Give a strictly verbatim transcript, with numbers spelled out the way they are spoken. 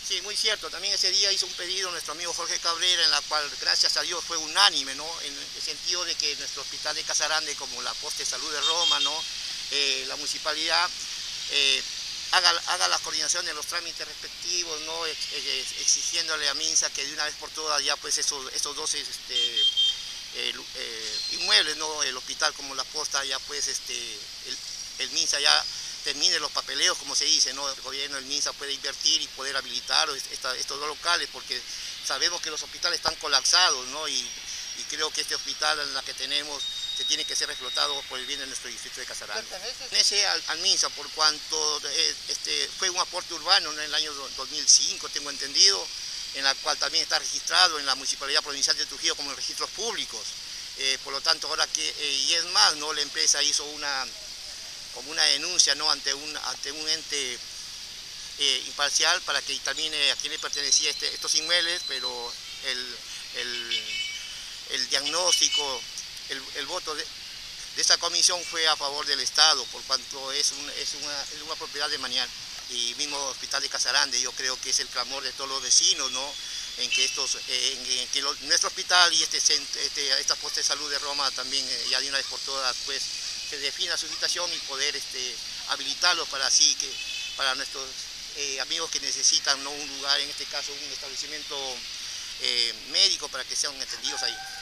Sí, muy cierto. También ese día hizo un pedido nuestro amigo Jorge Cabrera, en la cual, gracias a Dios, fue unánime, ¿no? En el sentido de que nuestro hospital de Casarande, como la Poste de Salud de Roma, ¿no? Eh, la municipalidad eh, haga, haga la coordinación de los trámites respectivos, ¿no? Ex, ex, exigiéndole a MINSA que de una vez por todas ya pues esos, esos dos este, eh, eh, inmuebles, ¿no? El hospital como la Posta, ya pues este, el, el MINSA ya termine los papeleos, como se dice, ¿no? El gobierno del MINSA puede invertir y poder habilitar esta, estos dos locales, porque sabemos que los hospitales están colapsados, ¿no? Y, y creo que este hospital en la que tenemos se tiene que ser explotado por el bien de nuestro distrito de Casarande. Pertenece al, al MINSA por cuanto eh, este, fue un aporte urbano, ¿no? En el año dos mil cinco, tengo entendido, en la cual también está registrado en la Municipalidad Provincial de Trujillo como en registros públicos. Eh, por lo tanto, ahora que, eh, y es más, ¿no? La empresa hizo una como una denuncia, ¿no? ante, un, ante un ente eh, imparcial para que determine a quién le pertenecía este, estos inmuebles, pero el, el, el diagnóstico, el, el voto de, de esa comisión fue a favor del Estado, por cuanto es, un, es, una, es una propiedad de Manial. Y mismo Hospital de Casarande, yo creo que es el clamor de todos los vecinos, ¿no? En que, estos, eh, en, en que lo, nuestro hospital y este, este, esta posta de salud de Roma también eh, ya de una vez por todas pues se defina su situación y poder este, habilitarlos para así que para nuestros eh, amigos que necesitan, ¿no? Un lugar, en este caso un establecimiento eh, médico, para que sean atendidos ahí.